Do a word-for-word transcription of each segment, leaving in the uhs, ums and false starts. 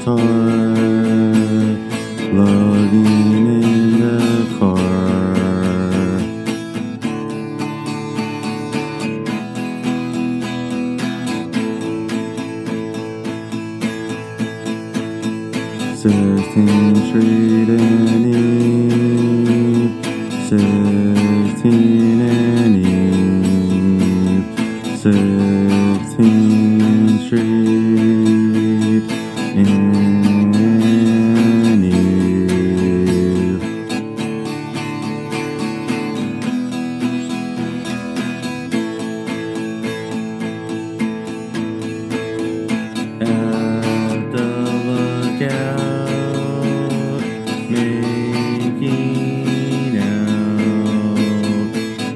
guitar, loving in the car. Sixteenth Street and Eve, Sixteen and Eve, Sixteenth Street and Eve. At the lookout, making out,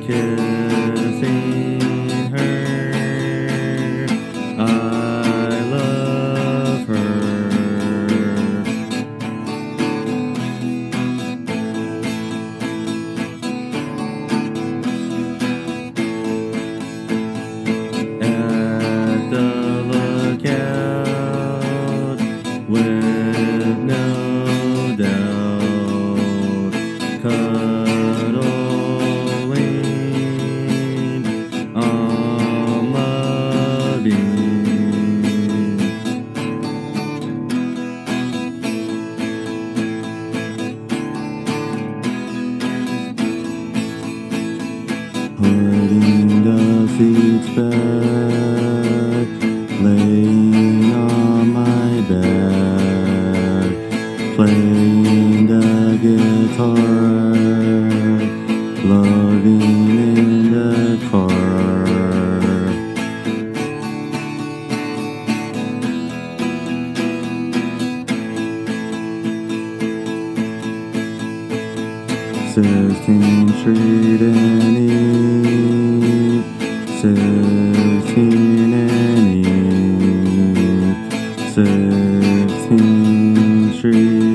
kissing her, I love her. At the lookout, with no doubt, cuddling, I'm loving. Putting the seats back, laying on my back, playing the guitar, loving in the car. Sixteenth Street and Eve, Sixteen and Eve, Sixteenth Street.